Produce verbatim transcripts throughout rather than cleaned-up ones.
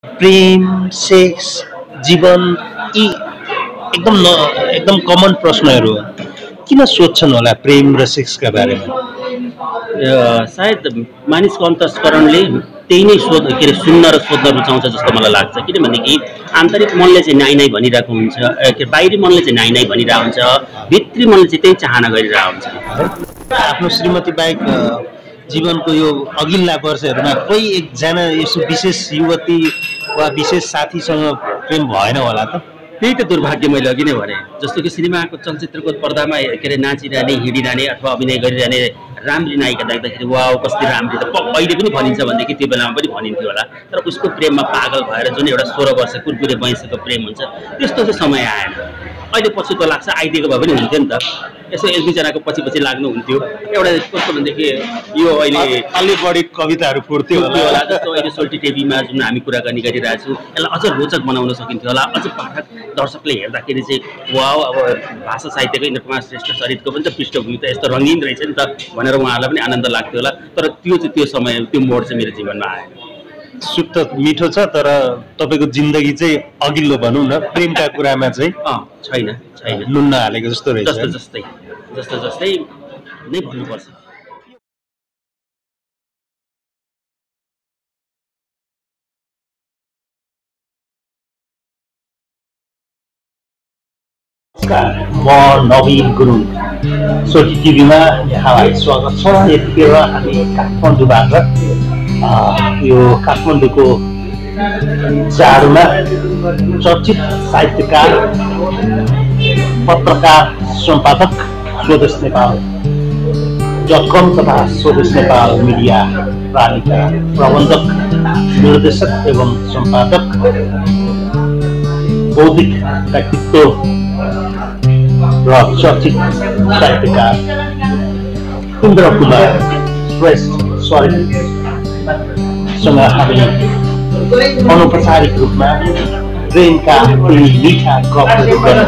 प्रेम सेक्स जीवन यी एकदम न एकदम कमन प्रश्नहरू हो। किन सोध्छन् होला प्रेम र सेक्सका बारेमा? अ, सायद मानिसको अन्तस्करणले त्यही नै सोध के अरे सुन्न र सोध्न रुचाउँछ जस्तो मलाई लाग्छ। किनभनेदेखि आन्तरिक मनले चाहिँ नाइ नाइ भनिरहेको हुन्छ, अ, के बाहिरी मनले चाहिँ नाइ नाइ भनिरहेको हुन्छ, भित्री मनले चाहिँ त्यही चाहना गरिरहेको हुन्छ। आफ्नो श्रीमती बाहेक अ, जीवनको यो अघिल्ला वर्षहरूमा कोही एकजना यसो विशेष युवती वा विशेष साथीसँग प्रेम भएन होला त? त्यही त दुर्भाग्य मैले अघि नै भने जस्तो कि सिनेमाको चलचित्रको पर्दामा के अरे नाचिरहने हिँडिरहने अथवा अभिनय गरिरहने राम्री नायिका देख्दाखेरि वाउ कति राम्री त प- अहिले पनि भनिन्छ भनेदेखि त्यो बेलामा पनि भनिन्थ्यो होला। तर उसको प्रेममा पागल भएर जुन एउटा सोह्र वर्ष कुरकुरे वयसको प्रेम हुन्छ त्यस्तो चाहिँ समय आएन। अहिले पछि त लाग्छ आइदिएको भए पनि हुन्थ्यो नि त, यसो एक दुईजनाको पछि पछि लाग्नु हुन्थ्यो। एउटा कस्तो भनेदेखि यो अहिले अलि बढी कविताहरू फुट्थ्यो त्यो होला। होला जस्तो अहिले सोल्टी टिभीमा जुन हामी कुराकानी गरिरहेको छौँ यसलाई अझ रोचक बनाउन सकिन्थ्यो होला। अझ पाठक दर्शकले हेर्दाखेरि चाहिँ वाउ अब भाषा साहित्यको इन्द्रकुमार श्रेष्ठ चरितको पनि त पृष्ठभूमि त यस्तो रङ्गीन रहेछ नि त भनेर उहाँहरूलाई पनि आनन्द लाग्थ्यो होला। तर त्यो चाहिँ त्यो समय त्यो मोड चाहिँ मेरो जीवनमा आएन। सुख त मिठो छ तर तपाईँको जिन्दगी चाहिँ अघिल्लो भनौँ न प्रेमका कुरामा चाहिँ अँ छैन छैन नुन्न हालेको जस्तो रहेछ। जस्तो जस्तै जस्तो जस्तै नै भन्नुपर्छ। म नवीन गुरुङ सोटी टिभीमा यहाँलाई स्वागत छ। यतिखेर हामी काठमाडौँबाट अ, यो काठमाडौँको जाडोमा चर्चित साहित्यकार पत्रकार सम्पादक स्वदेश नेपाल डट कम तथा स्वदेश नेपाल मिडिया प्रालिका प्रबन्धक निर्देशक एवं सम्पादक बौद्धिक व्यक्तित्व र चर्चित साहित्यकार इन्द्र कुमार श्रेष्ठ शरीरसँग हामी अनौपचारिक रूपमा प्रेमका केही मिठा गफहरू गर्न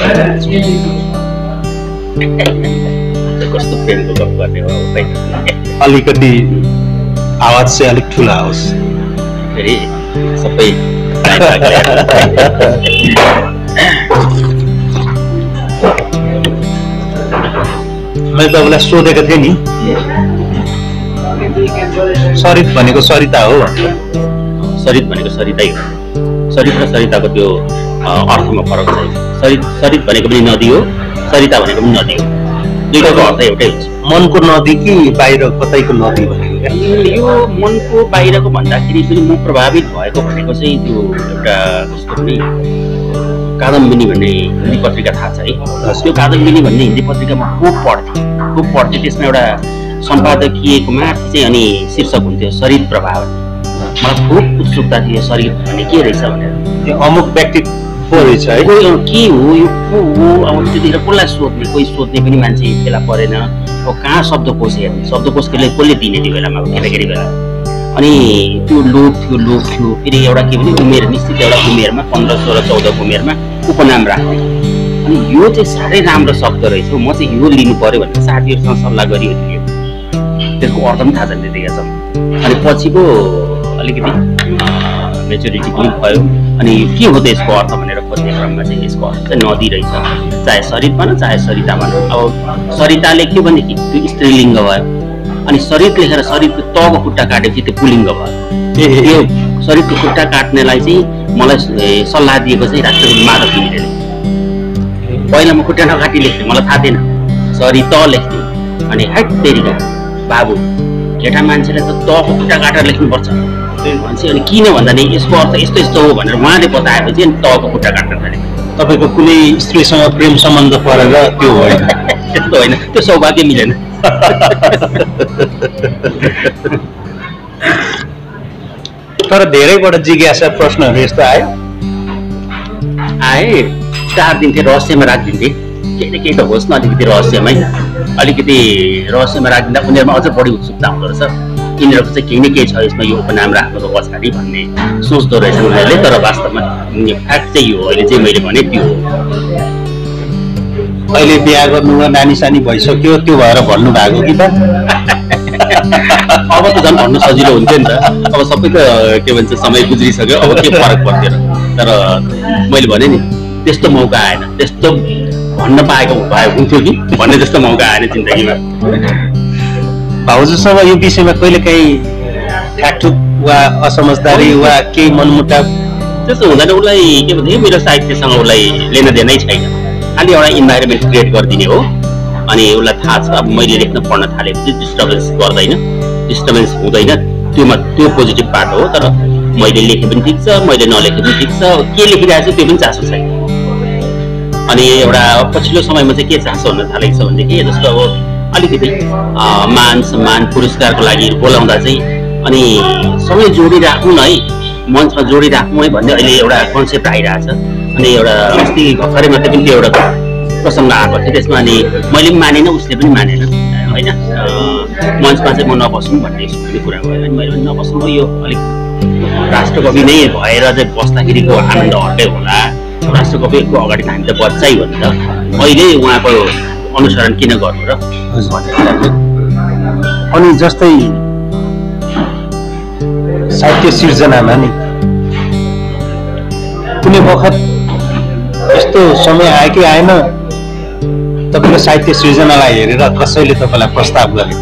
कस्तो प्रेमको गफ गर्ने हो भाइ? अलिकति आवाज चाहिँ अलिक ठुलो आओस्। फेरि सबै मैले तपाईँलाई सोधेको थिएँ नि सरित भनेको सरिता हो। सरित भनेको सरितै हो। सरित र सरिताको त्यो अ, अर्थमा फरक छ। सरित सरित भनेको पनि नदी हो, सरिता भनेको पनि नदी हो, दुईटाको अर्थ एउटै हुन्छ। मनको नदी कि बाहिर कतैको नदी भनेको क्या? यो मनको बाहिरको भन्दाखेरि पनि म प्रभावित भएको भनेको चाहिँ त्यो एउटा जस्तो पनि कादम्बिनी भन्ने हिन्दी पत्रिका थाहा छ है? त्यो कादम्बिनी भन्ने हिन्दी पत्रिकामा खुब पढ्थेँ खुब पढ्थेँ त्यसमा एउटा सम्पादकीयको माथि चाहिँ अनि शीर्षक हुन्थ्यो सरित प्रभाव। मलाई खुब उत्सुकता थियो सरित भन्ने के रहेछ भनेर। त्यो अमुक व्यक्ति को रहेछ है? कोही के हो यो को हो अब त्यतिखेर कसलाई सोध्ने, कोही सोध्ने पनि मान्छे फेला परेन। अब कहाँ शब्दकोश हेर्ने, शब्दकोशले कसले दिने त्यो बेलामा केटाकेटी बेला। अनि त्यो लोभ थियो लोभ थियो फेरि एउटा के भने उमेर निश्चित एउटा उमेरमा पन्ध्र सोह्र चौधको उमेरमा उपनाम राख्ने। अनि यो चाहिँ साह्रै राम्रो शब्द रहेछ, म चाहिँ यो लिनु पऱ्यो भनेर साथीहरूसँग सल्लाह गरियो थियो। त्यसको अर्थ पनि थाहा छैन त्यतिखेरसम्म। अनि पछिको अलिकति मेच्युरिटी पनि भयो अनि के हो त यसको अर्थ भनेर खोज्ने क्रममा चाहिँ यसको अर्थ चाहिँ नदी रहेछ, चाहे सरित भन चाहे सरिता भन। अब सरिता लेख्यो भनेदेखि त्यो स्त्रीलिङ्ग भयो, अनि सरित लेखेर सरितको तको खुट्टा काटेपछि त्यो पुलिङ्ग भयो। त्यो सरितको खुट्टा काट्नेलाई चाहिँ मलाई ए, सल्लाह दिएको चाहिँ राष्ट्रपति माधव घिमिरेले। पहिला म खुट्टा नकाटी लेख्थेँ, मलाई थाहा थिएन, सरित लेख्थेँ। अनि हाइट तेरिका बाबु केटा मान्छेलाई त तको खुट्टा काटेर लेख्नुपर्छ भन्छ। अनि किन भन्दा नि यसको अर्थ यस्तो यस्तो हो भनेर उहाँले बताएपछि अनि तको खुट्टा काट्न थालेँ। तपाईँको कुनै स्त्रीसँग प्रेम सम्बन्ध परेर त्यो होइन? त्यस्तो होइन, त्यो सौभाग्य मिलेन। तर धेरैबाट जिज्ञासा प्रश्नहरू यस्तो आयो। आए चार दिन थिएँ रहस्यमा राखिदिन्थेँ, केही न केही त होस् न अलिकति रहस्यमै, अलिकति रहस्यमा राखिदिँदा उनीहरूमा अझ बढी उत्सुकता हुँदो रहेछ। यिनीहरूको चाहिँ केही न केही छ यसमा यो उपनाम राख्नुको पछाडि भन्ने सोच्दो रहेछन् उनीहरूले। तर वास्तवमा फ्याक्ट चाहिँ यो अहिले चाहिँ मैले भने त्यो हो। अहिले बिहा गर्नु वा नानी सानी भइसक्यो त्यो भएर भन्नु भएको कि त? अब त झन् भन्न सजिलो हुन्थ्यो नि त, अब सबै त के भन्छ समय गुज्रिसक्यो, अब के फरक पर्थ्यो र। तर मैले भने नि त्यस्तो मौका आएन, त्यस्तो भन्न पाएको भए हुन्थ्यो कि भन्ने जस्तो मौका आएन जिन्दगीमा। भाउजूसँग यो विषयमा कहिलेकाहीँ ठ्याकठुक वा असमझदारी वा केही मनमुटाव त्यस्तो हुँदैन। उसलाई के भन्छ मेरो साहित्यसँग उसलाई लेन देनै छैन, खालि एउटा इन्भाइरोमेन्ट क्रिएट गरिदिने हो। अनि उसलाई थाहा छ अब मैले लेख्न पढ्न थालेपछि डिस्टर्बेन्स गर्दैन, डिस्टर्बेन्स हुँदैन, त्योमा त्यो पोजिटिभ पार्ट हो। तर मैले लेखे पनि ठिक छ, मैले नलेखे पनि ठिक छ, के लेखिरहेको छु त्यो पनि चासो छैन। अनि एउटा पछिल्लो समयमा चाहिँ के चासो हुन थालेको छ भनेदेखि जस्तो अब अलिकति मान सम्मान पुरस्कारको लागि बोलाउँदा चाहिँ अनि सँगै जोडिराखौँ न है, मञ्चमा जोडिराखौँ है भन्ने अहिले एउटा कन्सेप्ट आइरहेछ। अनि एउटा अस्ति भर्खरै मात्रै पनि त्यो एउटा प्रसङ्ग आएको थियो त्यसमा, अनि मैले पनि मानेन उसले पनि मानेन होइन, मञ्चमा चाहिँ म नबसौँ भन्ने कुरा भयो। अनि मैले पनि नबसौँ, म यो अलिक राष्ट्रकवि नै भएर चाहिँ बस्दाखेरिको आनन्द अर्कै होला, राष्ट्रकविको अगाडि हामी त बच्चै हो नि त, मैले उहाँको अनुसरण किन गर्नु र। अनि जस्तै साहित्य सिर्जनामा नि कुनै बखत यस्तो समय आयो कि आएन तपाईँको साहित्य सृजनालाई हेरेर कसैले तपाईँलाई प्रस्ताव गरे?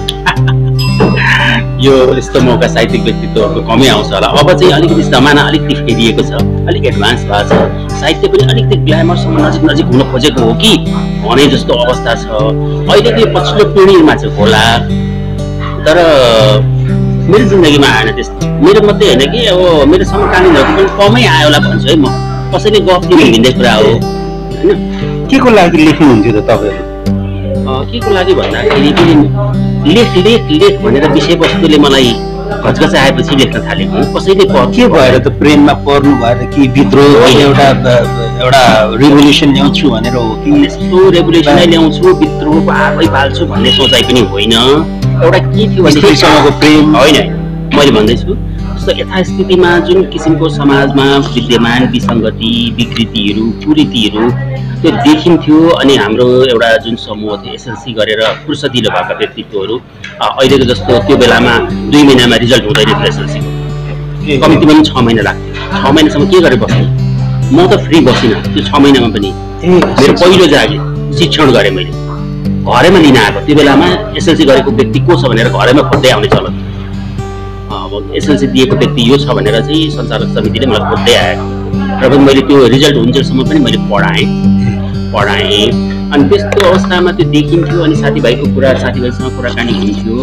यो यस्तो मौका साहित्यिक व्यक्तित्वहरूको कमै आउँछ होला। अब चाहिँ अलिकति जमाना अलिकति फेरिएको छ, अलिक एडभान्स भएको छ, साहित्य पनि अलिकति ग्ल्यामरसम्म नजिक नजिक हुन खोजेको हो कि भने जस्तो अवस्था छ अहिलेको पछिल्लो पिँढीमा चाहिँ होला। तर मेरो जिन्दगीमा आएन त्यस्तो, मेरो मात्रै होइन कि अब मेरो समकालीनहरू पनि कमै आयो होला भन्छु है म, कसैले गफ दिनु हिँड्ने कुरा हो होइन। के को लागि लेख्नुहुन्थ्यो त तपाईँहरू? के को लागि भन्दाखेरि पनि लेख लेख लेख भनेर विषयवस्तुले मलाई घचघचाएपछि लेख्न थालेको। कसैले के भएर त प्रेममा पर्नु भएर कि विद्रोह एउटा एउटा रेभोल्युसन ल्याउँछु भनेर हो कि यस्तो रेभोल्युसनै ल्याउँछु विद्रोह आफै पाल्छु भन्ने सोचाइ पनि होइन। एउटा के थियो भनेदेखिसँगको प्रेम होइन, मैले भन्दैछु जस्तो यथास्थितिमा जुन किसिमको समाजमा विद्यमान विसङ्गति विकृतिहरू कुरीतिहरू त्यो देखिन्थ्यो। अनि हाम्रो एउटा जुन समूह थियो एसएलसी गरेर फुर्सदिलो भएका व्यक्तित्वहरू अहिलेको जस्तो त्यो बेलामा दुई महिनामा रिजल्ट हुँदैन थियो एसएलसीको, कम्तीमा पनि छ महिना लाग्थ्यो। छ महिनासम्म के गरेर बस्ने, म त फ्री बसिनँ त्यो छ महिनामा पनि। मेरो पहिलो जागिर शिक्षण गरेँ मैले, घरैमा लिन आएको। त्यो बेलामा एसएलसी गरेको व्यक्ति को छ भनेर घरैमा खोज्दै आउने चलन। अब एसएलसी दिएको व्यक्ति यो छ भनेर चाहिँ सञ्चालक समितिले मलाई खोज्दै आएको र पनि मैले त्यो रिजल्ट हुन्जेलसम्म पनि मैले पढाएँ पढाएँ अनि त्यस्तो अवस्थामा त्यो देखिन्थ्यो। अनि साथीभाइको कुरा साथीभाइसँग कुराकानी हुन्थ्यो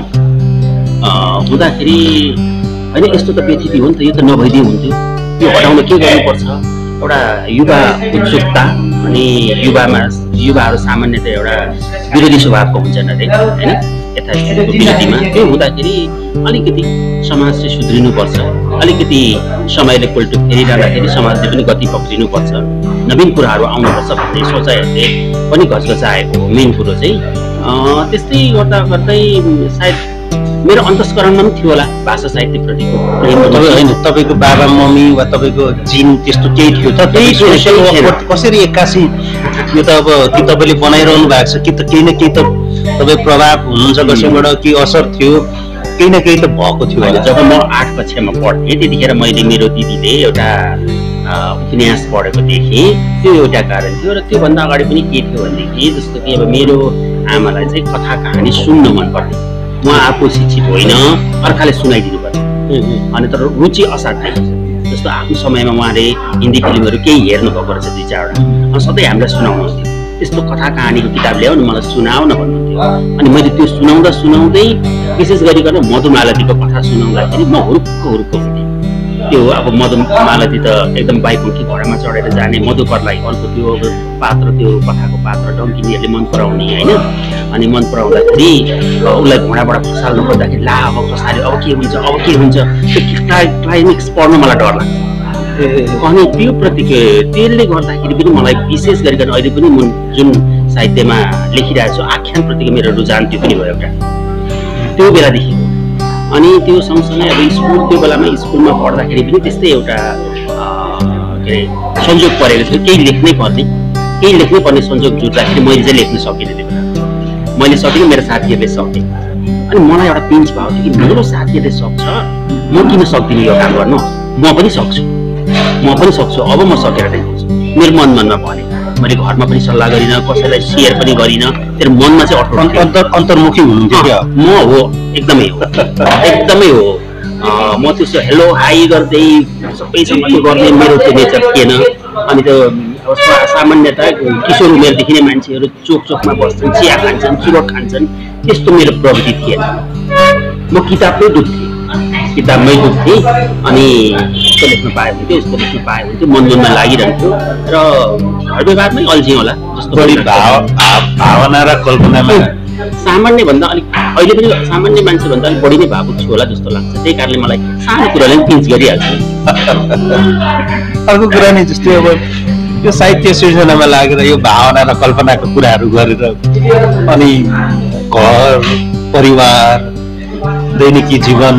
हुँदाखेरि होइन यस्तो त व्यथिति हो नि त, यो त नभइदिए हुन्थ्यो, यो हटाउन के गर्नुपर्छ। एउटा युवा उत्सुकता अनि युवामा युवाहरू सामान्यतः एउटा विरोधी स्वभावको हुन्छन् अरे होइन यथास्थितिको विरोधीमा। त्यो हुँदाखेरि अलिकति समाज चाहिँ सुध्रिनुपर्छ, अलिकति समयले पल्टो फेरिरहँदाखेरि समाजले पनि गति पक्रिनुपर्छ, नवीन कुराहरू आउनुपर्छ भन्ने सोचाइहरूले पनि घचघचाएको हो। मेन कुरो चाहिँ त्यस्तै गर्दा गर्दै सायद मेरो अन्तस्करणमा पनि थियो होला भाषा साहित्यप्रतिको प्रेम। होइन तपाईँको बाबा मम्मी वा तपाईँको जिन त्यस्तो केही थियो त? कसरी एक्कासी यो त अब कि तपाईँले बनाइरहनु भएको छ कि त केही न केही त तपाईँ प्रभाव हुनुहुन्छ कसैबाट कि असर थियो, केही न केही त भएको थियो होला। जब म आठ कक्षामा पढ्थेँ त्यतिखेर मैले मेरो दिदीले एउटा उपन्यास पढेको देखेँ, त्यो एउटा कारण थियो। र त्योभन्दा अगाडि पनि के थियो भनेदेखि जस्तो कि अब मेरो आमालाई चाहिँ कथा कहानी सुन्न मन पर्थ्यो। उहाँ आफू शिक्षित होइन, अर्काले सुनाइदिनु पर्छ। अनि तर रुचि असाध्यै जस्तो आफ्नो समयमा उहाँले हिन्दी फिल्महरू केही हेर्नु भएको रहेछ दुई चारवटा, अनि सधैँ हामीलाई सुनाउनुहुन्थ्यो। त्यस्तो कथा कहानीको किताब ल्याऊ न मलाई सुनाऊ न भन्नुहुन्थ्यो। अनि मैले त्यो सुनाउँदा सुनाउँदै विशेष गरिकन मधुमालतीको कथा सुनाउँदाखेरि म हुरुक्क हुरुक्क हुन्थेँ। त्यो अब मधुमालती त एकदम बाइपङ्खी घोडामा चढेर जाने, मधुकरलाई अर्को त्यो पात्र त्यो कथाको पात्र डङ्किनीहरूले मन पराउने होइन। अनि मन पराउँदाखेरि उसलाई घोडाबाट खसाल्नु पर्दाखेरि ला अब खसाल्यो अब के हुन्छ अब के हुन्छ त्यो क्लाइमेक्स पढ्न मलाई डर लाग्छ। अनि त्यो प्रति त्यसले गर्दाखेरि पनि मलाई विशेष गरिकन अहिले पनि म जुन साहित्यमा लेखिरहेको छु आख्यानप्रतिको मेरो रुझान त्यो पनि भयो एउटा त्यो बेलादेखि। अनि त्यो सँगसँगै अब स्कुल त्यो बेलामा स्कुलमा पढ्दाखेरि पनि त्यस्तै एउटा के अरे संयोग परेको थियो, केही लेख्नै पर्ने केही लेख्नै पर्ने संयोग जुट्दाखेरि मैले चाहिँ लेख्न सकिनँ। त्यो बेला मैले सकिनँ, मेरो साथीहरूले सके। अनि मलाई एउटा पिन्च भयो कि मेरो साथीले सक्छ म किन सक्दिनँ यो काम गर्न म पनि सक्छु म पनि सक्छु अब म सकेर देखाउँछु मेरो मन मनमा भने मैले घरमा पनि सल्लाह गरिनँ कसैलाई सेयर पनि गरिनँ तर मनमा चाहिँ अटोट अन्तर अन्तर्मुखी हुनुहुन्थ्यो क्या म हो एकदमै हो एकदमै हो म त्यसो हेलो हाई गर्दै सबैसँग त्यो गर्ने मेरो त्यो नेचर थिएन अनि त्यो सामान्यतः किशोर उमेरदेखि नै मान्छेहरू चोक चोकमा बस्छन् चिया खान्छन् चुरोट खान्छन् त्यस्तो मेरो प्रवृत्ति थिएन म किताबमै डुब्थेँ किताबमै डुब्थेँ अनि यस्तो लेख्न पाए हुन्थ्यो यस्तो लेख्न पाए हुन्थ्यो मन मनमा लागिरहन्थ्यो र घर व्यवहारमै अल्झेँ होला जस्तो बढी भावना र कल्पनामा सामान्य भन्दा अलिक अहिले पनि सामान्य मान्छे भन्दा अलिक बढी नै भावुक छु होला जस्तो लाग्छ त्यही कारणले मलाई सानो कुराले पनि पिन्च गरिहाल्छ अर्को कुरा नि जस्तै अब यो साहित्य सृजनामा लागेर यो भावना र कल्पनाको कुराहरू गरेर अनि घर परिवार दैनिकी जीवन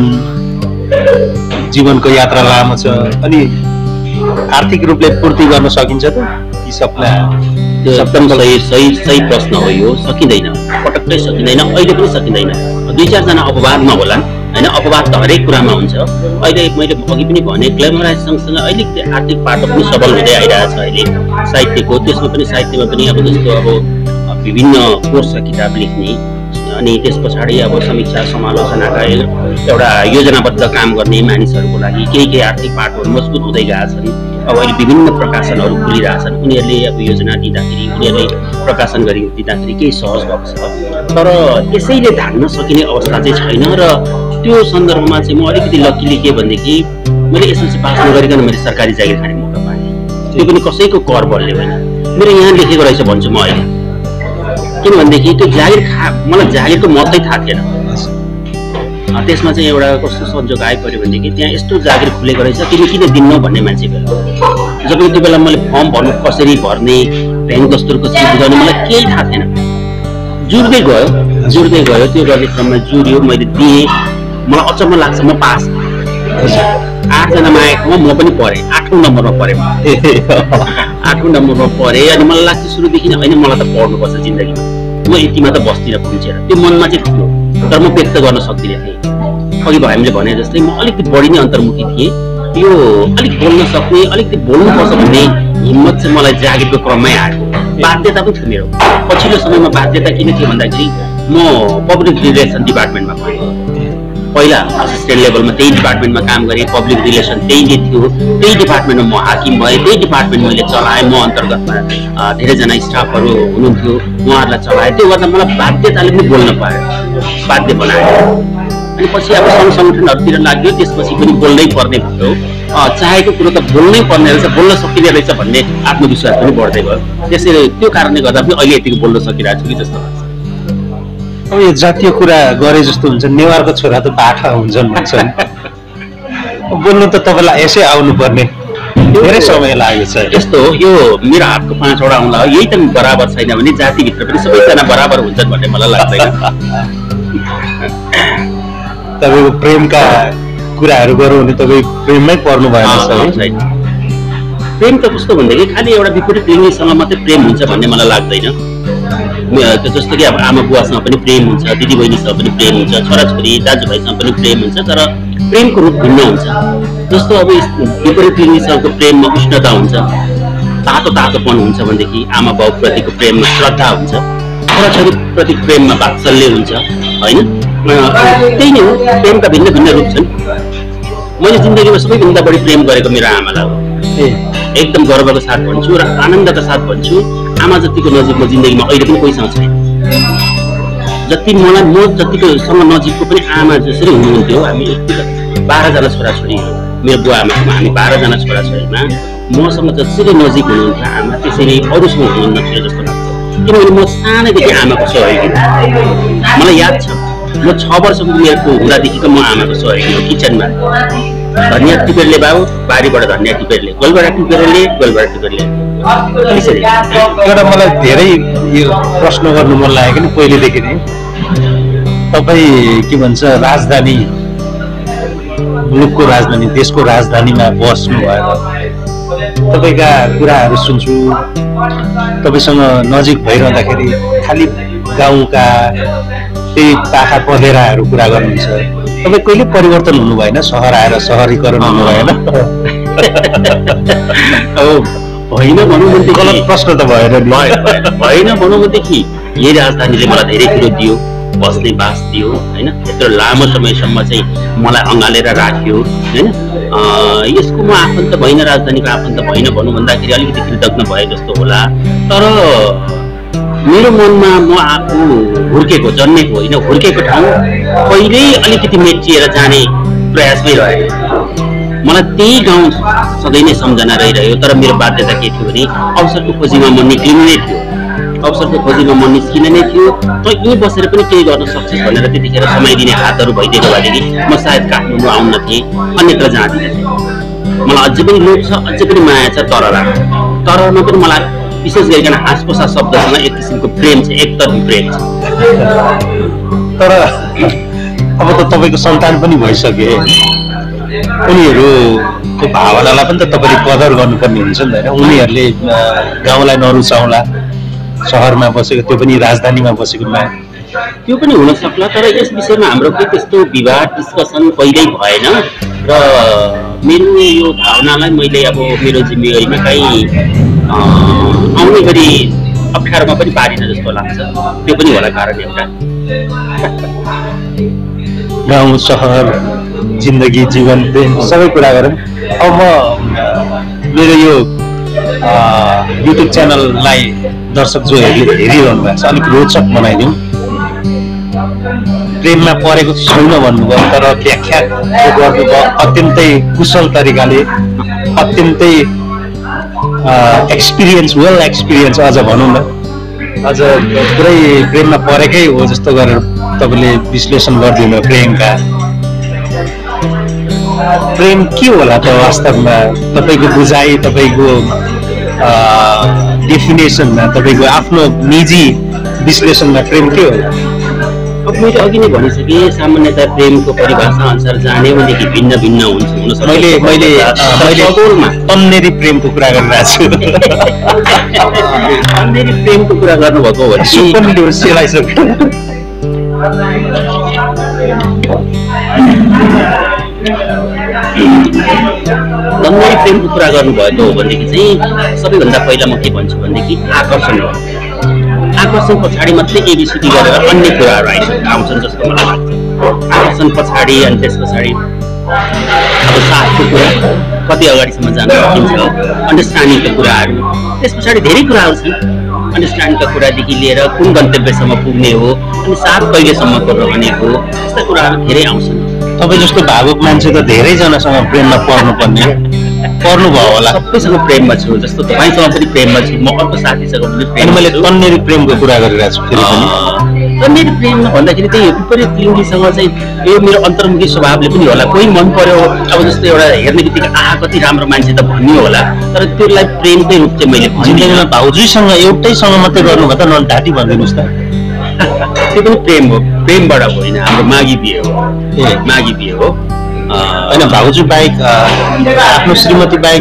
जीवनको यात्रा लामो छ अनि आर्थिक रूपले पूर्ति गर्न सकिन्छ त यी सपना त्यो एकदम सही सही सही प्रश्न हो यो सकिँदैन पटक्कै सकिँदैन अहिले पनि सकिँदैन दुई चारजना अपवादमा होलान् होइन अपवाद त हरेक कुरामा हुन्छ अहिले मैले अघि पनि भने ग्ल्यामराइज सँगसँगै अलिक आर्थिक पाटो पनि सबल हुँदै आइरहेको छ अहिले साहित्यको त्यसमा पनि साहित्यमा पनि अब जस्तो अब विभिन्न कोर्स किताब लेख्ने अनि त्यस पछाडि अब समीक्षा समालोचनाका एउटा योजनाबद्ध काम गर्ने मानिसहरूको लागि केही केही आर्थिक पाटोहरू मजबुत हुँदै गएका छन् अब अहिले विभिन्न प्रकाशनहरू खुलिरहेछन् उनीहरूले अब योजना दिँदाखेरि उनीहरूले प्रकाशन गरी दिँदाखेरि केही सहज भएको छ तर यसैले धान्न सकिने अवस्था चाहिँ छैन र त्यो सन्दर्भमा चाहिँ म अलिकति लक्कीले के भनेदेखि मैले एसएलसी पास नगरिकन मैले सरकारी जागिर खाने मौका पाएँ त्यो पनि कसैको कर बलले होइन मेरो यहाँ लेखेको रहेछ भन्छु म अहिले किनभनेदेखि त्यो जागिर खा मलाई जागिरको महत्त्वै थाहा थिएन त्यसमा चाहिँ एउटा कस्तो संजोग आइपऱ्यो भनेदेखि त्यहाँ यस्तो जागिर खुलेको रहेछ तिमी किन दिन्नौ भन्ने मान्छे बेला जब त्यो बेला मैले फर्म भर्नु कसरी भर्ने ब्याङ्क दस्तुरको चिज गर्ने मलाई केही थाहा थिएन जुर्दै गयो जुर्दै गयो त्यो गर्ने क्रममा जुर्यो मैले दिएँ मलाई अचम्म लाग्छ म पास आठजनामा आएकोमा म पनि पढेँ आठौँ नम्बरमा पढेँ आठौँ नम्बरमा पढेँ अनि मलाई लाग्थ्यो सुरुदेखि नै होइन मलाई त पढ्नुपर्छ जिन्दगीमा म यतिमा त बस्दिनँ पुगेर त्यो मनमा चाहिँ थियो तर म व्यक्त गर्न सक्दिनँ थिएँ अघि भाइले भने जस्तै म अलिकति बढी नै अन्तर्मुखी थिएँ यो अलिक बोल्न सक्ने अलिकति बोल्नुपर्छ भन्ने हिम्मत चाहिँ मलाई जागिरको क्रममै आएको बाध्यता पनि थियो मेरो पछिल्लो समयमा बाध्यता किन थियो भन्दाखेरि म पब्लिक रिलेसन डिपार्टमेन्टमा पढेँ पहिला असिस्टेन्ट लेभलमा त्यही डिपार्टमेन्टमा काम गरेँ पब्लिक रिलेसन त्यही नै थियो त्यही डिपार्टमेन्टमा म हाकिम भएँ त्यही डिपार्टमेन्ट मैले चलाएँ म अन्तर्गतमा धेरैजना स्टाफहरू हुनुहुन्थ्यो उहाँहरूलाई चलाएँ त्यो गर्दा मलाई बाध्यताले पनि बोल्न पायो बाध्य बनायो अनि पछि अब सङ्घ सङ्गठनहरूतिर लाग्यो त्यसपछि पनि बोल्नै पर्ने भयो चाहेको कुरो त बोल्नै पर्ने रहेछ बोल्न सकिने रहेछ भन्ने आत्मविश्वास पनि बढ्दै गयो त्यसैले त्यो कारणले गर्दा पनि अहिले यतिको बोल्न सकिरहेको छु कि जस्तो लाग्छ अब यो जातीय कुरा गरे जस्तो हुन्छ नेवारको छोरा त बाठा हुन्छन् भन्छन् बोल्नु त तपाईँलाई यसै आउनुपर्ने धेरै समय लागेको छ यस्तो हो यो मेरो हातको पाँचवटा आउँला यही त बराबर छैन भने जातिभित्र पनि सबैजना बराबर हुन्छन् भन्ने मलाई लाग्दैन तपाईँको प्रेमका कुराहरू गरौँ भने तपाईँ प्रेममै पर्नु भएन छैन प्रेम त कस्तो भनेदेखि खालि एउटा विपरीत लिङ्गीसँग मात्रै प्रेम हुन्छ भन्ने मलाई लाग्दैन जस्तो कि अब आमा बुवासँग पनि प्रेम हुन्छ दिदीबहिनीसँग पनि प्रेम हुन्छ छोराछोरी दाजुभाइसँग पनि प्रेम हुन्छ तर प्रेमको रूप भिन्न हुन्छ जस्तो अब विपरीत लिङ्गीसँगको प्रेममा उष्णता हुन्छ तातो तातोपन हुन्छ भनेदेखि आमा बाउप्रतिको प्रेममा श्रद्धा हुन्छ छोराछोरी प्रति प्रेममा वात्सल्य हुन्छ होइन त्यही नै हो प्रेमका भिन्न भिन्न रूप छन् मैले जिन्दगीमा सबैभन्दा बढी प्रेम गरेको मेरो आमालाई हो एकदम गर्वको साथ भन्छु र आनन्दका साथ भन्छु आमा जतिको नजिक म जिन्दगीमा अहिले पनि कोहीसँग छैन जति मलाई म जतिको सँग नजिकको पनि आमा जसरी हुनुहुन्थ्यो हामी बाह्रजना छोराछोरीहरू मेरो बुवा आमासँग हामी बाह्रजना छोराछोरीमा मसँग जसरी नजिक हुनुहुन्थ्यो आमा त्यसरी अरूसँग हुनुहुन्न थियो जस्तो लाग्छ किनभने म सानैदेखि आमाको सहयोगी मलाई याद छ म छ वर्षको उमेरको हुँदादेखिको म आमाको सहयोगी हो किचनमा धनियाँ टिपेरले बाबु बारीबाट धनियाँ टिपेरले गोलबाट टिपेरले गोलबाट टिपेरले एउटा मलाई धेरै यो प्रश्न गर्नु मन लागेको नि पहिलेदेखि नै तपाईँ के भन्छ राजधानी मुलुकको राजधानी देशको राजधानीमा बस्नु भएर तपाईँका कुराहरू सुन्छु तपाईँसँग नजिक भइरहँदाखेरि खालि गाउँका त्यही पाखा पँधेराहरू कुरा गर्नुहुन्छ। तपाईँ कहिले परिवर्तन हुनु भएन? सहर आएर सहरीकरण हुनु भएन? होइन भनौँ भनेदेखि गलत प्रश्न त भएन नि। होइन भनौँ भनेदेखि यही राजधानीले मलाई धेरै कुरो दियो, बस्ने बास दियो होइन, यत्रो लामो समयसम्म चाहिँ मलाई अँगालेर राख्यो होइन। यसको म आफन्त भइन, राजधानीको आफन्त भइन भनौँ भन्दाखेरि अलिकति कृतज्ञ भए जस्तो होला। तर मेरो मनमा म आफू हुर्केको जन्मेको होइन, हुर्केको ठाउँ पहिल्यै अलिकति मेटिएर जाने प्रयासमै रहेँ। मलाई त्यही गाउँ सधैँ नै सम्झना रहिरह्यो। तर मेरो बाध्यता के थियो भने अवसरको खोजीमा म निक्लिनु नै थियो, अवसरको खोजीमा म निस्किन नै थियो। त यहीँ बसेर पनि केही गर्न सक्छस् भनेर त्यतिखेर समय दिने हातहरू भइदिएको भएदेखि म सायद काठमाडौँ आउन थिएँ, अन्यत्र जाँदिनँ थिएँ। मलाई अझै पनि लोभ छ, अझै पनि माया छ तरला। तरलमा पनि मलाई विशेष गरिकन हाँसपोसा शब्दसँग एक किसिमको प्रेम छ, एकतर्फी प्रेम छ। तर अब त तपाईँको सन्तान पनि भइसके, उनीहरूको भावनालाई पनि त तपाईँले कदर गर्नुपर्ने हुन्छ नि त होइन। उनीहरूले गाउँलाई नरुचाउला, सहरमा बसेको त्यो पनि राजधानीमा बसेकोमा त्यो पनि हुन सक्ला। तर यस विषयमा हाम्रो केही त्यस्तो विवाद डिस्कसन पहिल्यै भएन र मेरो यो भावनालाई मैले अब मेरो जिम्मेवारीमा कहीँ आउने गरी अप्ठ्यारोमा पनि पारिन जस्तो लाग्छ। त्यो पनि होला कारण एउटा। गाउँ सहर जिन्दगी जीवन प्रेम सबै कुरा गरौँ। अब म मेरो यो युट्युब च्यानललाई दर्शक जो हेरि हेरिरहनु भएको छ अलिक रोचक बनाइदिउँ। प्रेममा परेको छैन भन्नुभयो, तर व्याख्या गर्नुभयो अत्यन्तै कुशल तरिकाले, अत्यन्तै एक्सपिरियन्स, वेल एक्सपिरियन्स अझ भनौँ न, अझ पुरै प्रेममा परेकै हो जस्तो गरेर तपाईँले विश्लेषण गरिदिनु। प्रेमका प्रेम के होला त वास्तवमा? तपाईँको बुझाइ, तपाईँको डेफिनेसनमा, तपाईँको आफ्नो निजी विश्लेषणमा प्रेम के होला? अब मैले अघि नै भनिसकेँ, सामान्यतः प्रेमको परिभाषा अनुसार जाने भनेदेखि भिन्न भिन्न हुन्छ हुन सक्छ। मैले मैले मैले तन्नेरी प्रेमको कुरा गरिरहेको छु। तन्नेरी प्रेमको कुरा गर्नुभएको हो भने सेलाइसक्यो। तन्नेरी प्रेमको कुरा गर्नुभएको हो भनेदेखि चाहिँ सबैभन्दा पहिला म के भन्छु भनेदेखि आकर्षण हो। आकर्षण पछाडि मात्रै एबिसिडी गरेर अन्य कुराहरू आइसक्छ आउँछन् जस्तो मलाई लाग्छ। आकर्षण पछाडि अनि त्यस पछाडि अब साथको कुरा कति अगाडिसम्म जान सकिन्छ, अन्डरस्ट्यान्डिङका कुराहरू, त्यस पछाडि धेरै कुराहरू छन्। अन्डरस्ट्यान्डिङका कुरादेखि लिएर कुन गन्तव्यसम्म पुग्ने हो, अनि साथ कहिलेसम्मको रहने हो, यस्ता कुराहरू धेरै आउँछन्। तपाईँ जस्तो भावुक मान्छे त धेरैजनासँग प्रेममा पर्नुपर्ने पर्नुभयो होला। सबैसँग प्रेममा छु, जस्तो तपाईँसँग पनि प्रेममा छु, म अर्को साथीसँग पनि प्रेम। मैले तन्नेरी प्रेमको कुरा गरिरहेको छु फेरि पनि। तन्नेरी प्रेम भन्दाखेरि त्यही विपरीत लिङ्गीसँग चाहिँ यो मेरो अन्तर्मुखी स्वभावले पनि होला। कोही मन पर्यो, अब जस्तो एउटा हेर्ने बित्तिकै आहा कति राम्रो मान्छे त भन्यो होला, तर त्यसलाई प्रेमकै रूप चाहिँ मैले जिन्दगीमा भाउजूसँग एउटैसँग मात्रै गर्नुभयो त नन्टाटी भनिदिनुहोस् त। त्यो पनि प्रेम हो, प्रेमबाट होइन, हाम्रो मागी बिहे हो। ए मागी बिहे हो होइन। भाउजू बाहेक, आफ्नो श्रीमती बाहेक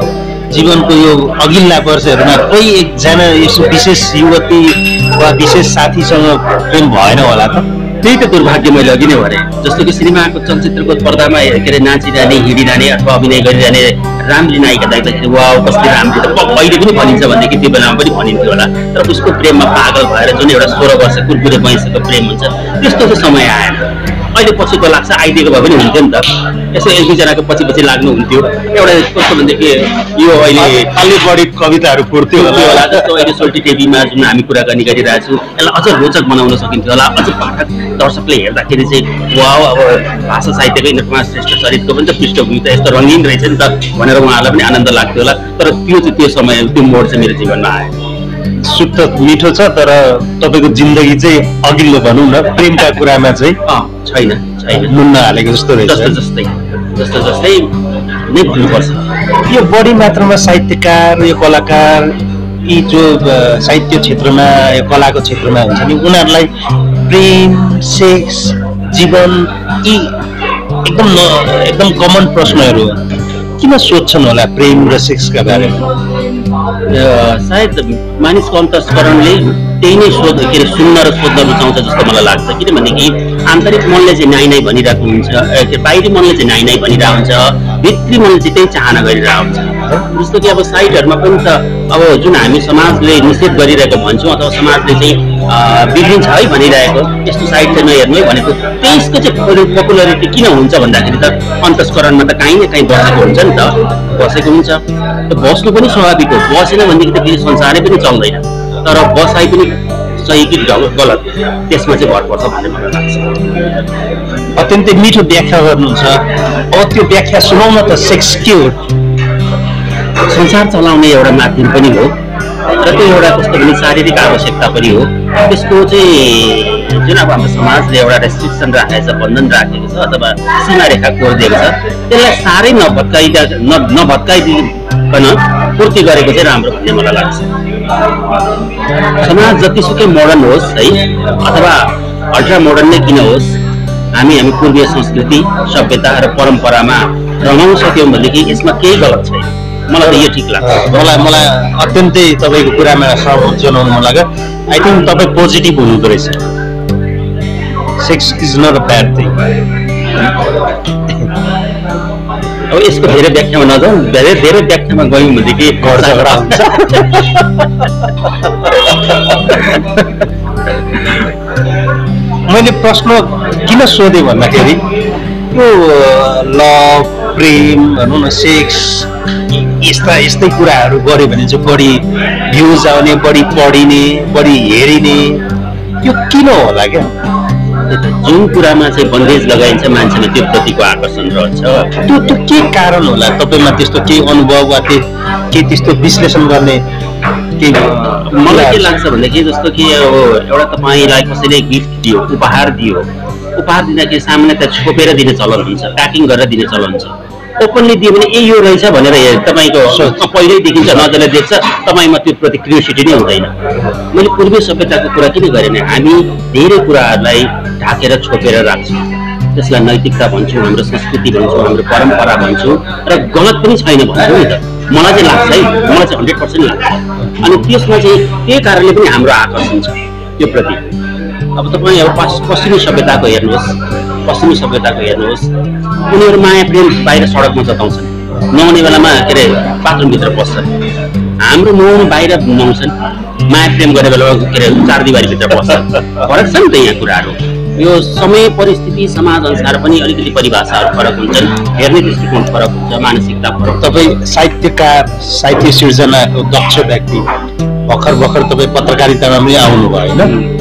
जीवनको यो अघिल्ला वर्षहरूमा कोही एकजना यसो विशेष युवती वा विशेष साथीसँग प्रेम भएन होला त? त्यही त दुर्भाग्य मैले अघि नै भने जस्तो कि सिनेमाको चलचित्रको पर्दामा के अरे नाचिरहने, हिँडिरहने अथवा अभिनय गरिरहने राम्री नायिका देख्दाखेरि वाउ कस्तो राम्रो त अहिले पनि भनिन्छ भनेदेखि त्यो बेलामा पनि भनिन्थ्यो होला। तर उसको प्रेममा पागल भएर जुन एउटा सोह्र वर्ष कुरकुरे भैँसीको प्रेम हुन्छ त्यस्तो चाहिँ समय आएन। अहिले पछिको लाग्छ, आइदिएको भए पनि हुन्थ्यो नि त, यसो एक दुईजनाको पछि पछि लाग्नु हुन्थ्यो। एउटा कस्तो भनेदेखि यो अहिले अलि बढी कविताहरू फुट्थ्यो होला। जस्तो अहिले सोल्टी टिभीमा जुन हामी कुराकानी गरिरहेको छौँ यसलाई अझ रोचक बनाउन सकिन्थ्यो होला। अझ पाठक दर्शकले हेर्दाखेरि चाहिँ वाउ अब भाषा साहित्यको इन्द्रकुमार श्रेष्ठ चरित्रको पनि त पृष्ठभूमि त यस्तो रङ्गीन रहेछ नि त भनेर उहाँलाई पनि आनन्द लाग्थ्यो होला। तर त्यो चाहिँ त्यो समय त्यो मोड चाहिँ मेरो जीवनमा आयो। सुख त मिठो छ, तर तपाईँको जिन्दगी चाहिँ अघिल्लो भनौँ न प्रेमका कुरामा चाहिँ छैन छैन नुन्न हालेको जस्तो रहेछ। जस्तो जस्तै जस्तो जस्तै नै भन्नुपर्छ। यो बढी मात्रामा साहित्यकार, यो कलाकार, यी जो साहित्य क्षेत्रमा यो कलाको क्षेत्रमा हुन्छ नि उनीहरूलाई प्रेम, सेक्स, जीवन यी एकदम एकदम कमन प्रश्नहरू किन सोध्छन् होला प्रेम र सेक्सका बारेमा? सायद मानिसको अन्तस्करणले त्यही नै सोध के अरे सुन्न र सोध्न रुचाउँछ जस्तो मलाई लाग्छ। किनभनेदेखि आन्तरिक मनले चाहिँ नाइ नाइ भनिरहेको हुन्छ, बाहिरी मनले चाहिँ नाइ नाइ भनिरहेको हुन्छ, भित्री मनले चाहिँ त्यही चाहना गरिरहेको हुन्छ। जस्तो कि अब साइटहरूमा पनि त अब जुन हामी समाजले निषेध गरिरहेको भन्छौँ अथवा समाजले चाहिँ बिग्रिन्छ है भनिरहेको यस्तो साइट चाहिँ नहेर्नु है भनेको त्यसको चाहिँ पपुलरिटी किन हुन्छ भन्दाखेरि त अन्तस्करणमा त काहीँ न काहीँ बसेको हुन्छ नि त, बसेको हुन्छ। बस्नु पनि स्वाभाविक हो, बसेन भनेदेखि त फेरि संसारै पनि चल्दैन। तर बसाइ पनि सही कि गलत त्यसमा चाहिँ भर पर्छ भन्ने मलाई लाग्छ। अत्यन्तै मिठो व्याख्या गर्नुहुन्छ। अब त्यो व्याख्या सुनाउन त सेक्स के हो? संसार चलाउने एउटा माध्यम पनि हो र त्यो एउटा कस्तो भने शारीरिक आवश्यकता पनि हो। त्यसको चाहिँ जुन अब हाम्रो समाजले एउटा रेस्ट्रिक्सन राखेको छ, बन्धन राखेको छ अथवा सीमारेखा कोरिदिएको छ, त्यसलाई साह्रै नभत्काइदा नभत्काइदिकन पूर्ति गरेको चाहिँ राम्रो भन्ने मलाई लाग्छ। समाज जतिसुकै मोडर्न होस् है अथवा अल्ट्रा मोडर्न नै किन होस्, हामी हामी पूर्वीय संस्कृति सभ्यता र परम्परामा रमाउन सक्यौँ भनेदेखि यसमा केही गलत छैन। मलाई त यो ठिक लाग्छ। मलाई मलाई अत्यन्तै तपाईँको कुरामा सहमत जनाउनु मन लाग्यो। आई थिङ्क तपाईँ पोजिटिभ हुनुहुँदो रहेछ। Sex is not a bad thing. अब यसको धेरै व्याख्यामा नजाउँ, धेरै धेरै व्याख्यामा गयौँ भनेदेखि घर झगडा हुन्छ। मैले प्रश्न किन सोधेँ भन्दाखेरि यो लभ, प्रेम भनौँ न, सेक्स यस्ता यस्तै कुराहरू गऱ्यो भने चाहिँ बढी भ्युज आउने, बढी पढिने, बढी हेरिने, यो किन होला क्या? जुन कुरामा चाहिँ बन्देज लगाइन्छ मान्छेमा त्यो प्रतिको आकर्षण रहन्छ। त्यो त्यो के कारण होला? तपाईँमा त्यस्तो केही अनुभव वा के के त्यस्तो विश्लेषण गर्ने के? मलाई के लाग्छ भनेदेखि जस्तो कि अब एउटा तपाईँलाई कसैले गिफ्ट दियो, उपहार दियो, उपहार दिँदाखेरि सामान्यतः छोपेर दिने चलन हुन्छ, प्याकिङ गरेर दिने चलन हुन्छ। ओपनली दियो भने ए यो रहेछ भनेर तपाईँको पहिल्यै देखिन्छ, नजरले देख्छ, तपाईँमा त्यो प्रति क्युरियोसिटी नै हुँदैन। मैले पूर्वीय सभ्यताको कुरा किन गरेँ भने हामी धेरै कुराहरूलाई ढाकेर छोपेर राख्छौँ, त्यसलाई नैतिकता भन्छौँ, हाम्रो संस्कृति भन्छौँ, हाम्रो परम्परा भन्छौँ र गलत पनि छैन भन्छौँ नि त। मलाई चाहिँ लाग्छ है, मलाई चाहिँ हन्ड्रेड पर्सेन्ट लाग्छ। अनि त्यसमा चाहिँ त्यही कारणले पनि हाम्रो आकर्षण छ त्यो प्रति। अब तपाईँ अब पश्चिमी सभ्यताको हेर्नुहोस्, पश्चिमी सभ्यताको हेर्नुहोस्, उनीहरू माया प्रेम बाहिर सडकमा जताउँछन्, नुहाउने बेलामा के अरे बाथरुमभित्र पस्छन्। हाम्रो नुहाउनु बाहिर नुहाउँछन्, माया प्रेम गर्ने बेलामा के अरे चार दिवारीभित्र पस्छन्। फरक छ नि त यहाँ कुराहरू। यो समय परिस्थिति समाज अनुसार पनि अलिकति परिभाषाहरू फरक हुन्छन्, हेर्ने दृष्टिकोण फरक हुन्छ, मानसिकता फरक। तपाईँ साहित्यकार, साहित्य सिर्जनाको दक्ष व्यक्ति, भर्खर भर्खर तपाईँ पत्रकारितामा पनि आउनुभयो होइन?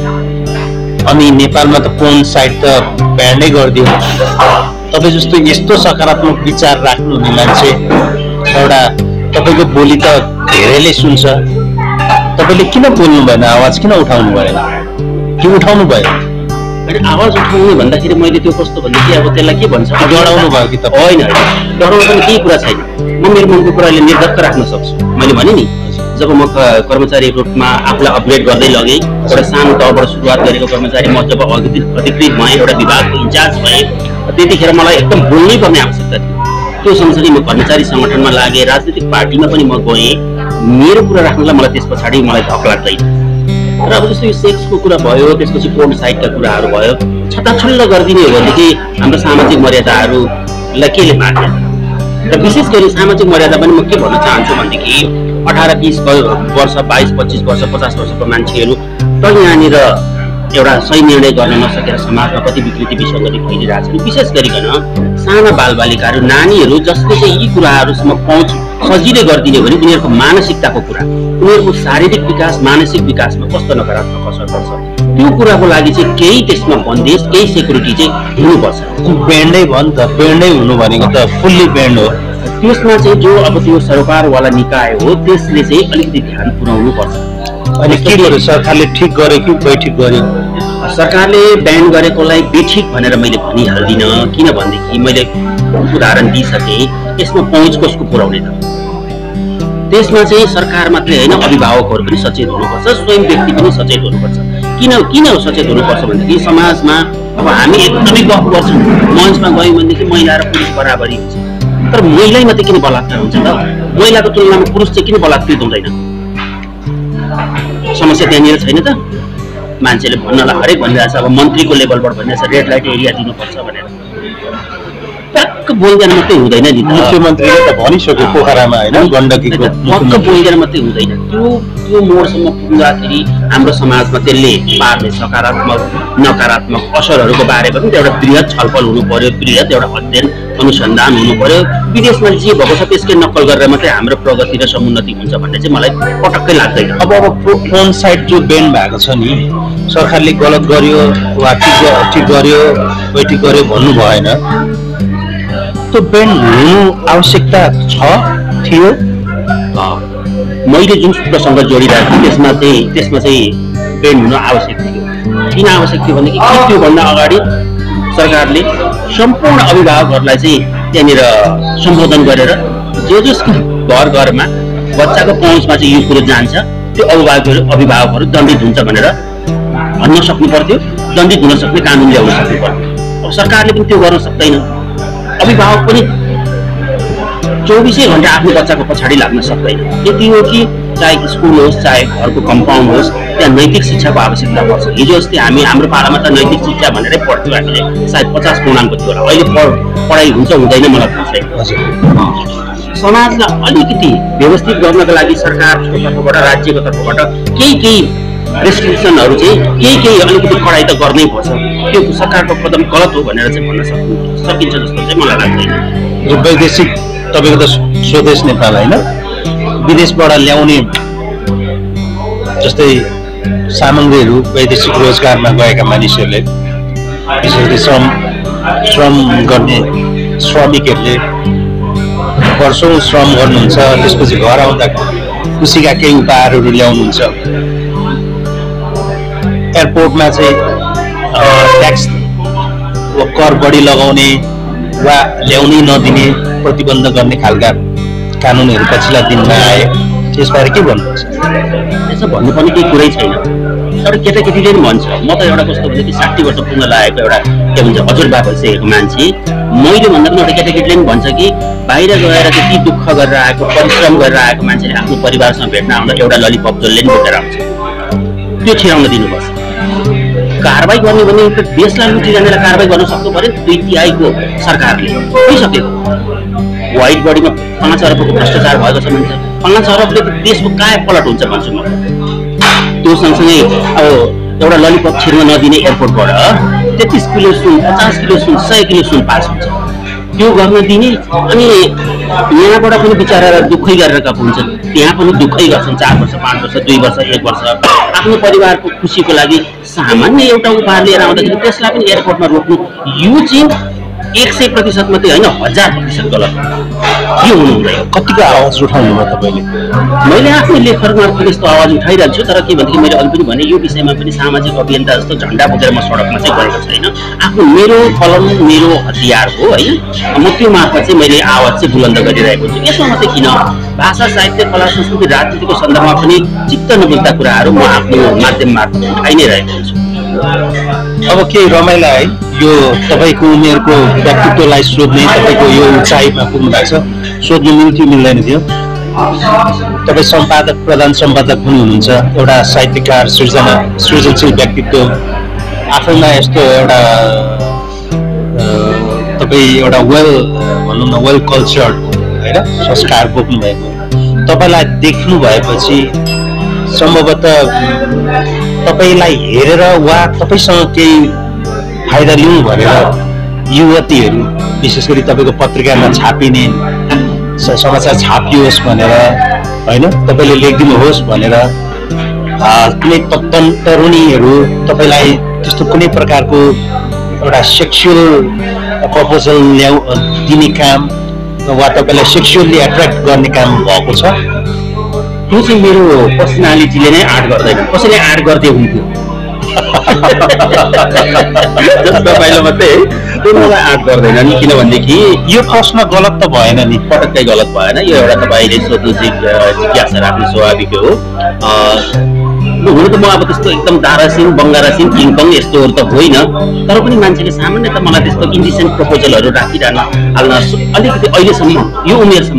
अनि नेपालमा त पोर्न साइट त ब्यान्डै गरिदियो। तपाईँ जस्तो यस्तो सकारात्मक विचार राख्नुहुने मान्छे, एउटा तपाईँको बोली त धेरैले सुन्छ, तपाईँले किन बोल्नु भएन? आवाज किन उठाउनु भएन? के उठाउनु भयो? आवाज उठाउने भन्दाखेरि मैले त्यो कस्तो भनेदेखि अब त्यसलाई के भन्छ, डराउनु भयो कि त? होइन, डराउनु पनि केही कुरा छैन। म मेरो मनको कुराले निर्धक्क राख्न सक्छु। मैले भने नि जब म कर्मचारी रूपमा आफूलाई अपग्रेड गर्दै लगेँ, एउटा सानो तहबाट सुरुवात गरेको कर्मचारी म जब अधिकृत भएँ, एउटा विभागको इन्चार्ज भएँ, त्यतिखेर मलाई एकदम बोल्नै पर्ने आवश्यकता थियो। त्यो सँगसँगै म कर्मचारी सङ्गठनमा लागेँ, राजनीतिक पार्टीमा पनि म गएँ। मेरो कुरा राख्नलाई मलाई त्यस पछाडि मलाई धक लाग्दैन। र अब जस्तो यो सेक्सको कुरा भयो, त्यसपछि पोर्न साइटका कुराहरू भयो, छट्टाछुल्ल गरिदिने हो भनेदेखि हाम्रो सामाजिक मर्यादाहरूलाई केले मार्छ? र विशेष गरी सामाजिक मर्यादा पनि म के भन्न चाहन्छु भनेदेखि अठार बिस वर्ष, बाइस पच्चिस वर्ष, पचास वर्षको मान्छेहरू त यहाँनिर एउटा सही निर्णय गर्न नसकेर समाजमा कति विकृति विसङ्गति फैलिरहेको छ। विशेष गरिकन साना बालबालिकाहरू, नानीहरू जसले चाहिँ यी कुराहरूसम्म पहुँच सजिलै गरिदिने हो भने उनीहरूको मानसिकताको कुरा, उनीहरूको शारीरिक विकास, मानसिक विकासमा कस्तो नकारात्मक असर पर्छ, त्यो कुराको लागि चाहिँ केही त्यसमा बन्देज, केही सेक्युरिटी चाहिँ हुनुपर्छ। ब्यान्डै भयो नि त, ब्यान्डै हुनु भनेको त फुल्ली ब्यान्ड हो। त्यसमा चाहिँ जो अब त्यो सरकारवाला निकाय हो त्यसले चाहिँ अलिकति ध्यान पुर्याउनु पर्छ। अनि के गर्यो सरकारले? ठिक गर्यो कि बैठिक गर्यो? सरकारले ब्यान गरेकोलाई बेठिक भनेर मैले भनिहाल्दिनँ, किनभनेदेखि मैले उदाहरण दिइसकेँ। यसमा पहुँच कसको पुर्याउने त? त्यसमा चाहिँ सरकार मात्रै होइन, अभिभावकहरू पनि सचेत हुनुपर्छ, स्वयं व्यक्ति पनि सचेत हुनुपर्छ। किन किन सचेत हुनुपर्छ भनेदेखि समाजमा अब हामी एकदमै गफ गर्छौँ, मञ्चमा गयौँ भनेदेखि महिला र पुरुष बराबरी हुन्छ, तर महिलामा चाहिँ किन बलात्कार हुन्छ त? महिलाको तुलनामा पुरुष चाहिँ किन बलात्कृत हुँदैन? समस्या त्यहाँनिर छैन त? मान्छेले भन्नलाई हरेक भनिरहेको छ, अब मन्त्रीको लेभलबाट भनिरहेको छ रेड लाइट एरिया दिनुपर्छ भनेर। टक्क बोल्दैन मात्रै हुँदैन नि, मुख्यमन्त्रीले त भनिसक्यो पोखरामा होइन, गण्डकीको टक्क बोल्दैन मात्रै हुँदैन। त्यो त्यो मोडसम्म पुग्दाखेरि हाम्रो समाजमा त्यसले पार्ने सकारात्मक नकारात्मक असरहरूको बारेमा पनि एउटा बृहत छलफल हुनु पर्यो, बृहत एउटा अध्ययन अनुसन्धान हुनु पर्यो। विदेशमा जे भएको छ त्यसकै नक्कल गरेर मात्रै हाम्रो प्रगति र समुन्नति हुन्छ भन्ने चाहिँ मलाई पटक्कै लाग्दैन। अब अब फ्रन्ट साइड जो ब्यान भएको छ नि, सरकारले गलत गर्यो वा ठिक गर्यो बैठक गर्यो भन्नु भएन, त्यो ब्यान हुनु आवश्यकता छ थियो। मैले जुन सूत्रसँग जोडिरहेको थिएँ त्यसमा चाहिँ त्यसमा चाहिँ ब्यान हुनु आवश्यक थियो। किन आवश्यक थियो भनेदेखि त्योभन्दा अगाडि सरकारले सम्पूर्ण अभिभावकहरूलाई चाहिँ त्यहाँनिर सम्बोधन गरेर जो जसको घर घरमा बच्चाको पहुँचमा चाहिँ यो कुरो जान्छ त्यो अभिभावकहरू अभिभावकहरू दण्डित हुन्छ भनेर भन्न सक्नु पर्थ्यो, दण्डित हुन सक्ने कानुन ल्याउन सक्नु पर्थ्यो। अब सरकारले पनि त्यो गर्न सक्दैन। अभिभावक पनि चौबिसै घन्टा आफ्नो बच्चाको पछाडि लाग्न सक्दैन। यति हो कि चाहे स्कुल होस् चाहे घरको कम्पाउन्ड होस् त्यहाँ नैतिक शिक्षाको आवश्यकता पर्छ। हिजो अस्ति हामी हाम्रो पालामा त नैतिक शिक्षा भनेरै पढ्थ्यौँ हामीले, सायद पचास पूर्णाङ्क थियो होला। अहिले पढ पढाइ हुन्छ हुँदैन मलाई थाहा छैन। समाजलाई अलिकति व्यवस्थित गर्नको लागि सरकारको तर्फबाट राज्यको तर्फबाट केही केही रेस्ट्रिक्सनहरू चाहिँ केही केही अलिकति कडाइ त गर्नै पर्छ। त्यो सरकारको कदम गलत हो भनेर चाहिँ भन्न सक्नु सकिन्छ जस्तो चाहिँ मलाई लाग्दैन। वैदेशिक तपाईँको त स्वदेश नेपाल होइन, विदेशबाट ल्याउने जस्तै सामग्रीहरू वैदेशिक रोजगारमा गएका मानिसहरूले विशेष गरी श्रम श्रम गर्ने श्रमिकहरूले वर्षौँ श्रम गर्नुहुन्छ, त्यसपछि घर आउँदा खुसीका केही उपहारहरू ल्याउनुहुन्छ। एयरपोर्टमा चाहिँ ट्याक्स कर बढी लगाउने वा ल्याउनै नदिने प्रतिबन्ध गर्ने खालका कानुनहरू पछिल्ला दिनमा आए, त्यसबारे के भन्नुहुन्छ? त्यसो भन्नुपर्ने केही कुरै छैन। तर केटाकेटीले पनि भन्छ, म त एउटा कस्तो भने कि साठी वर्ष पुग्न लागेको एउटा के भन्छ हजुरबा भइसकेको मान्छे, मैले भन्दा पनि एउटा केटाकेटीले पनि भन्छ कि बाहिर गएर त्यति दुःख गरेर आएको परिश्रम गरेर आएको मान्छेले आफ्नो परिवारसँग भेट्न आउँदा एउटा ललिपप जसले पनि बोकेर आउँछ, त्यो छिराउन दिनुपर्छ। कारवाही गर्ने भने देशलाई लुटिरहनेलाई कारवाही गर्न सक्नु पऱ्यो। दुई तिहाईको सरकारले भइसकेको व्हाइट बडीमा पाँच अरबको भ्रष्टाचार भएको छ भन्छ। पाँच अरबले त देशको काय पलट हुन्छ भन्छु म। त्यो सँगसँगै अब एउटा ललिपप छिर्न नदिने एयरपोर्टबाट तेत्तिस किलो सुन पचास किलो सुन सय किलो सुन पास हुन्छ, त्यो गर्न दिने। अनि यहाँबाट पनि बिचारा दुःखै गरेर गएको हुन्छन्, त्यहाँ पनि दुःखै गर्छन्। चार वर्ष पाँच वर्ष दुई वर्ष एक वर्ष आफ्नो परिवारको खुसीको लागि सामान्य एउटा उपहार लिएर आउँदाखेरि त्यसलाई पनि एयरपोर्टमा रोक्नु, यो चाहिँ एक सय प्रतिशत मात्रै होइन हजार प्रतिशत गलत। यो हुनु हुँदैन। कतिको आवाज उठाउनु भयो तपाईँले? मैले आफ्नो लेखहरू मार्फत यस्तो आवाज उठाइरहेको छु। तर के भनेदेखि मैले अघि पनि भने यो विषयमा पनि सामाजिक अभियन्ता जस्तो झन्डा बोकेर म सडकमा चाहिँ गएको छैन। आफ्नो मेरो कलम मेरो हतियार हो है, म त्यो मार्फत चाहिँ मैले आवाज चाहिँ बुलन्द गरिरहेको छु। यसमा मात्रै किन, भाषा साहित्य कला संस्कृति राजनीतिको सन्दर्भमा पनि चित्त नबुझ्दा कुराहरू म आफ्नो माध्यम मार्फत उठाइ नै रहेको छु। अब केही रमाइला है, यो तपाईँको उमेरको व्यक्तित्वलाई सोध्ने, तपाईँको यो उचाइमा पुग्नु भएको छ, सोध्नु मिल्थ्यो मिल्दैन थियो? तपाईँ सम्पादक प्रधान सम्पादक पनि हुनुहुन्छ, एउटा साहित्यकार सृजना सृजनशील व्यक्तित्व, आफैमा यस्तो एउटा तपाईँ एउटा वेल भनौँ न वेल कल्चर्ड होइन संस्कार बोक्नु भएको, तपाईँलाई देख्नु भएपछि सम्भवतः तपाईँलाई हेरेर वा तपाईँसँग केही फाइदा लिउँ भनेर युवतीहरू विशेष गरी तपाईँको पत्रिकामा छापिने समाचार छापियोस् भनेर होइन, तपाईँले लेखिदिनुहोस् भनेर कुनै तरुणीहरू तपाईँलाई त्यस्तो कुनै प्रकारको एउटा सेक्सुअल प्रपोजल ल्याउ दिने काम वा तपाईँलाई सेक्सुअल्ली एट्र्याक्ट गर्ने काम भएको छ? त्यो चाहिँ मेरो पर्सनालिटीले नै आर्ट गर्दैन, कसैले आर्ट गर्दै हुन्थ्यो तपाईँले मात्रै त्यो मलाई आर्ट गर्दैन नि। किनभनेदेखि यो प्रश्न गलत त भएन नि, पटक्कै गलत भएन। यो एउटा तपाईँले सोध्नु जिज्ञासा राख्नु स्वाभाविक हो। हुनु त म अब त्यस्तो एकदम दारासिन बङ्गारासिन किङकङ यस्तोहरू त होइन, तर पनि मान्छेले सामान्य त मलाई त्यस्तो इन्डिसेन्ट प्रपोजलहरू राखिरहन हाल्न अलिकति अहिलेसम्म यो उमेरसम्म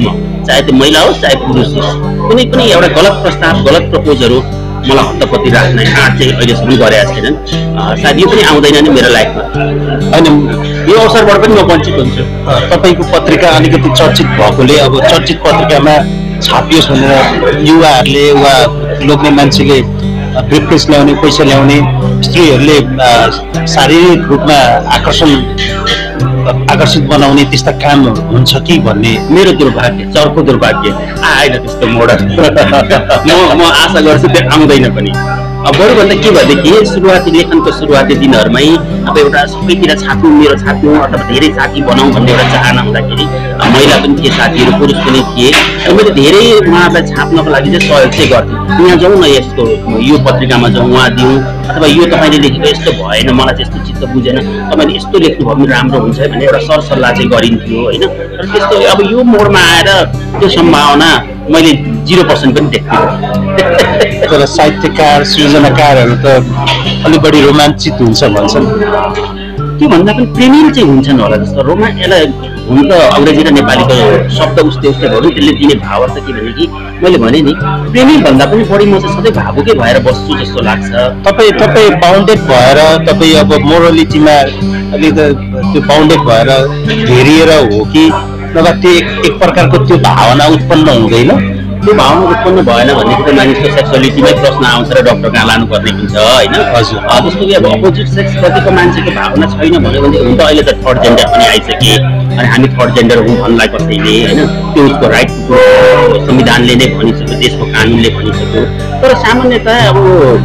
चाहे त्यो महिला होस् चाहे पुरुष होस्, कुनै पनि एउटा गलत प्रस्ताव गलत प्रपोजहरू मलाई हत्तपत्ती राख्ने आँट चाहिँ अहिलेसम्म गरेका छैनन्। सायद यो पनि आउँदैन नि मेरो लाइफमा। अनि यो अवसरबाट पनि म वञ्चित हुन्छु। तपाईँको पत्रिका अलिकति चर्चित भएकोले अब चर्चित पत्रिकामा छापियोस् भनेर युवाहरूले वा लोग्ने मान्छेले ब्रिफकेस ल्याउने, पैसा ल्याउने, स्त्रीहरूले शारीरिक रूपमा आकर्षण आकर्षित बनाउने त्यस्ता काम हुन्छ कि भन्ने मेरो दुर्भाग्य, चर्को दुर्भाग्य आएन त्यस्तो मोडल। म म आशा गर्छु त्यो आउँदैन पनि। अब बरुभन्दा के भनेदेखि सुरुवाती लेखनको सुरुवाती दिनहरूमै अब एउटा सबैतिर छाप्नु, मेरो छाप्नु अथवा धेरै साथी बनाऊ भन्ने एउटा चाहना हुँदाखेरि महिला पनि थिए साथीहरू, पुरुष पनि थिए। र मैले धेरै उहाँहरूलाई छाप्नको लागि चाहिँ सहयोग चाहिँ गर्थेँ। यहाँ जाउँ न, यस्तो यो पत्रिकामा जाउँ, उहाँ दिउँ, अथवा यो तपाईँले लेखेको यस्तो भएन, मलाई चाहिँ यस्तो चित्त बुझेन, तपाईँले यस्तो लेख्नुभयो भने राम्रो हुन्छ भने एउटा सरसल्लाह चाहिँ गरिन्थ्यो होइन। र त्यस्तो अब यो मोडमा आएर त्यो सम्भावना मैले जिरो पर्सेन्ट पनि देख्थेँ। तर साहित्यकार सृजनाकारहरू त अलिक बढी रोमाञ्चित हुन्छ भन्छन्। त्योभन्दा पनि प्रेमिल चाहिँ हुन्छन् होला जस्तो। रोमा यसलाई हुन त अङ्ग्रेजी र नेपालीको शब्द उस्तै उस्तै भनौँ, त्यसले दिने भाव त के भने कि मैले भने नि प्रेमिल भन्दा पनि बढी म चाहिँ सधैँ भावुकै भएर बस्छु जस्तो लाग्छ। तपाईँ तपाईँ बााउन्डेड भएर तपाईँ अब मोरलिटीमा अलिक त्यो बााउन्डेड भएर घेरिएर हो कि नभए त्यो एक प्रकारको त्यो भावना उत्पन्न हुँदैन? त्यो भावना उत्पन्न भएन भनेको त मानिसको सेक्सुअलिटीमै प्रश्न आउँछ र डक्टर कहाँ लानुपर्ने हुन्छ होइन। हजुर। जस्तो कि अब अपोजिट सेक्सप्रतिको मान्छेको भावना छैन भन्यो भने हुन त अहिले त थर्ड जेन्डर पनि आइसके, अनि हामी थर्ड जेन्डर हौँ भन्नलाई कसैले होइन, त्यो उसको राइट संविधानले नै भनिसक्यो, देशको कानुनले भनिसक्यो। तर सामान्यतः अब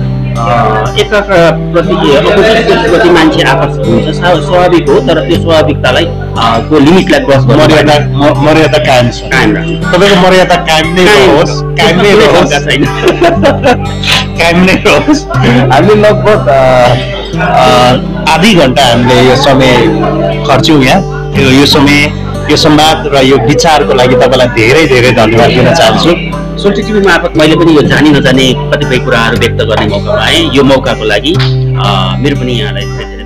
एकअर्काप्रति अपोजिट सेक्सप्रति मान्छे आकर्षित हुन्छ, स्वाभाविक हो। तर त्यो स्वाभाविकतालाई को लिमिटलाई क्रस गर्नु, मर्यादा मर्यादा कायम छ, कायम राख्नु। तपाईँको मर्यादा कायम नै रहोस्, कायम नै रहोस्, छैन कायम नै रहोस्। हामीले लगभग आधी घन्टा हामीले यो समय खर्च्यौँ यहाँ। यो यो समय यो संवाद र यो विचारको लागि तपाईँलाई धेरै धेरै धन्यवाद दिन चाहन्छु। सोल्टी टिभी मार्फत मैले पनि यो जानी नजाने कतिपय कुराहरू व्यक्त गर्ने मौका पाएँ। यो मौकाको लागि मेरो पनि यहाँलाई